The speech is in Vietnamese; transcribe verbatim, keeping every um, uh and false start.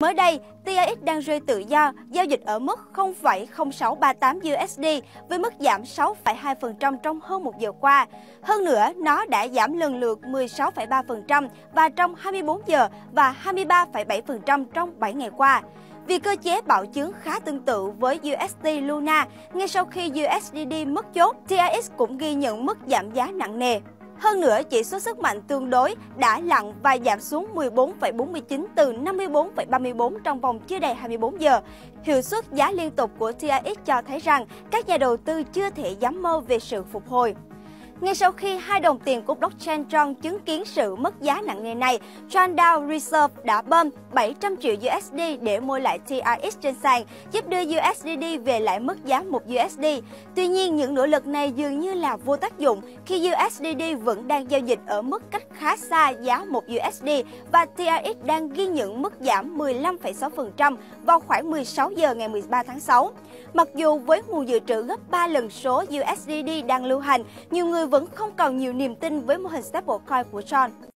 Mới đây, tê rờ ích đang rơi tự do, giao dịch ở mức không phẩy không sáu ba tám đô la với mức giảm sáu phẩy hai phần trăm trong hơn một giờ qua. Hơn nữa, nó đã giảm lần lượt mười sáu phẩy ba phần trăm và trong hai mươi bốn giờ và hai mươi ba phẩy bảy phần trăm trong bảy ngày qua. Vì cơ chế bạo chứng khá tương tự với u ét đê Luna, ngay sau khi u ét đê đê mất chốt, tê rờ ích cũng ghi nhận mức giảm giá nặng nề. Hơn nữa, chỉ số sức mạnh tương đối đã lặn và giảm xuống mười bốn phẩy bốn mươi chín từ năm mươi bốn phẩy ba mươi bốn trong vòng chưa đầy hai mươi bốn giờ. Hiệu suất giá liên tục của tê rờ ích cho thấy rằng các nhà đầu tư chưa thể dám mơ về sự phục hồi. Ngay sau khi hai đồng tiền của blockchain Tron chứng kiến sự mất giá nặng nề này, Trandao Reserve đã bơm bảy trăm triệu đô la để mua lại tê rờ ích trên sàn, giúp đưa u ét đê đê về lại mức giá một đô la. Tuy nhiên, những nỗ lực này dường như là vô tác dụng khi u ét đê đê vẫn đang giao dịch ở mức cách khá xa giá một đô la và tê rờ ích đang ghi nhận mức giảm mười lăm phẩy sáu phần trăm vào khoảng mười sáu giờ ngày mười ba tháng sáu. Mặc dù với nguồn dự trữ gấp ba lần số u ét đê đê đang lưu hành, nhiều người vẫn không còn nhiều niềm tin với mô hình stablecoin của Tron.